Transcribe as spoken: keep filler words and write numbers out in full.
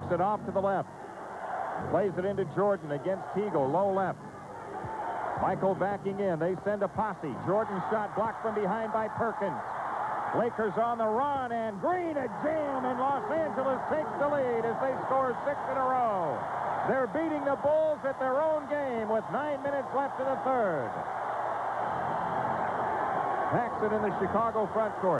it off to the left. Plays it into Jordan against Teagle. Low left. Michael backing in. They send a posse. Jordan shot blocked from behind by Perkins. Lakers on the run, and Green a jam, and Los Angeles takes the lead as they score six in a row. They're beating the Bulls at their own game with nine minutes left in the third. Paxson in the Chicago front court.